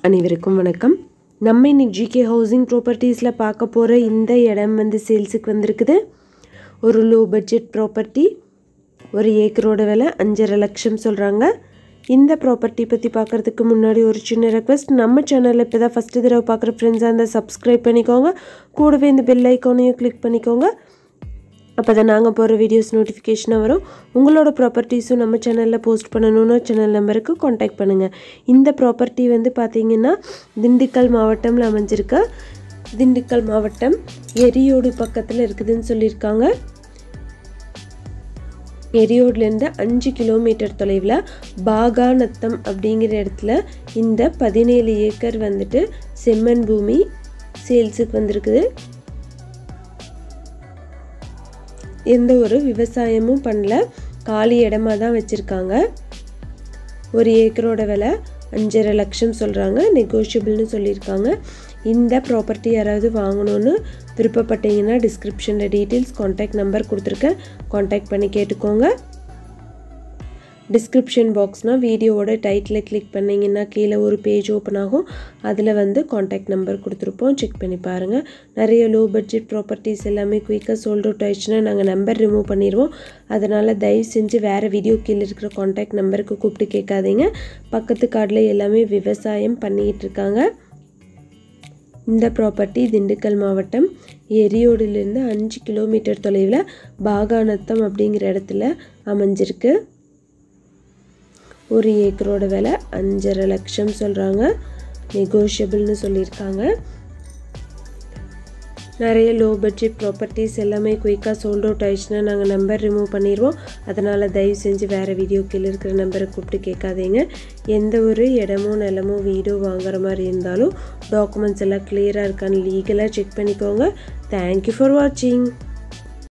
அனைவருக்கும் வணக்கம். நம்ம இன்னைக்கு ஜிகே ஹவுசிங் ப்ராப்பர்ட்டிஸில் பார்க்க போகிற இந்த இடம் வந்து சேல்ஸுக்கு வந்திருக்குது. ஒரு லோ பட்ஜெட் ப்ராப்பர்ட்டி. ஒரு ஏக்கரோட விலை 5.5 லட்சம் சொல்கிறாங்க. இந்த ப்ராப்பர்ட்டி பற்றி பார்க்குறதுக்கு முன்னாடி ஒரு சின்ன ரெக்வெஸ்ட், நம்ம சேனலில் இப்போ தான் ஃபஸ்ட்டு தடவை பார்க்குற ஃப்ரெண்ட்ஸாக இருந்தால் சப்ஸ்கிரைப் பண்ணிக்கோங்க. கூடவே இந்த பெல் ஐக்கானையும் கிளிக் பண்ணிக்கோங்க. அப்போ தான் நாங்கள் போகிற வீடியோஸ் நோட்டிஃபிகேஷனாக வரும். உங்களோட ப்ராப்பர்ட்டிஸும் நம்ம சேனலில் போஸ்ட் பண்ணணுன்னா சேனல் நம்பருக்கு காண்டாக்ட் பண்ணுங்கள். இந்த ப்ராப்பர்ட்டி வந்து பார்த்திங்கன்னா திண்டுக்கல் மாவட்டம்ல அமைஞ்சிருக்க. திண்டுக்கல் மாவட்டம் எரியோடு பக்கத்தில் இருக்குதுன்னு சொல்லியிருக்காங்க. எரியோட்லேருந்து 5 கிலோமீட்டர் தொலைவில் பாகாநத்தம் அப்படிங்கிற இடத்துல இந்த 17 ஏக்கர் வந்துட்டு செம்மண் பூமி சேல்ஸுக்கு வந்திருக்குது. எந்த ஒரு விவசாயமும் பண்ணல, காலி இடமா தான் வச்சுருக்காங்க. ஒரு ஏக்கரோட விலை 5.5 லட்சம் சொல்கிறாங்க. நெகோஷியபிள்னு சொல்லியிருக்காங்க. இந்த ப்ராப்பர்ட்டி யாராவது வாங்கணுன்னு விருப்பப்பட்டீங்கன்னா டிஸ்கிரிப்ஷனில் டீட்டெயில்ஸ் காண்டாக்ட் நம்பர் கொடுத்துருக்கேன். காண்டாக்ட் பண்ணி கேட்டுக்கோங்க. டிஸ்கிரிப்ஷன் பாக்ஸ்னால் வீடியோவோட டைட்டில் கிளிக் பண்ணிங்கன்னா கீழே ஒரு பேஜ் ஓப்பன் ஆகும். அதில் வந்து காண்டாக்ட் நம்பர் கொடுத்துருப்போம், செக் பண்ணி பாருங்கள். நிறைய லோ பட்ஜெட் ப்ராப்பர்ட்டிஸ் எல்லாமே குயிக்காக சோல்ட் அவுட் ஆயிடுச்சுன்னா நாங்கள் நம்பர் ரிமூவ் பண்ணிடுவோம். அதனால் தயவு செஞ்சு வேறு வீடியோ கீழே இருக்கிற காண்டாக்ட் நம்பருக்கு கூப்பிட்டு கேட்காதீங்க. பக்கத்து கார்டில் எல்லாமே விவசாயம் பண்ணிகிட்டு இருக்காங்க. இந்த ப்ராப்பர்ட்டி திண்டுக்கல் மாவட்டம் எரியோடிலிருந்து 5 கிலோமீட்டர் தொலைவில் பாகாநத்தம் அப்படிங்கிற இடத்துல அமைஞ்சிருக்கு. ஒரு ஏக்கரோட விலை 5.5 லட்சம் சொல்கிறாங்க. நெகோஷியபிள்னு சொல்லியிருக்காங்க. நிறைய லோ பட்ஜெட் ப்ராப்பர்ட்டிஸ் எல்லாமே குயிக்காக சோல்ட் அவுட் ஆயிடுச்சுன்னா நாங்கள் நம்பர் ரிமூவ் பண்ணிடுவோம். அதனால் தயவு செஞ்சு வேறு வீடியோ கீழே இருக்கிற நம்பரை கூப்பிட்டு கேட்காதீங்க. எந்த ஒரு இடமோ நிலமோ வீடோ வாங்குற மாதிரி இருந்தாலும் டாக்குமெண்ட்ஸ் எல்லாம் கிளியராக இருக்கான்னு லீகலாக செக் பண்ணிக்கோங்க. தேங்க்யூ ஃபார் வாட்சிங்.